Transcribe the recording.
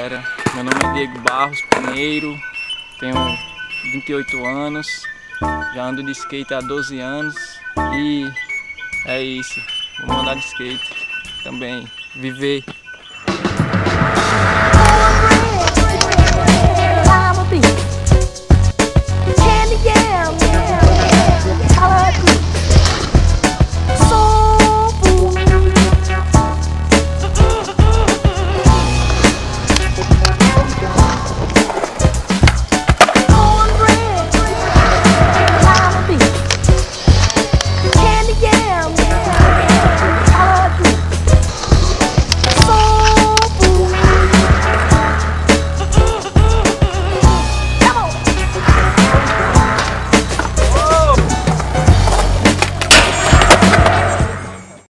galera. Meu nome é Diego Barros Pinheiro, tenho 28 anos, já ando de skate há 12 anos e é isso. Vou andar de skate também, viver.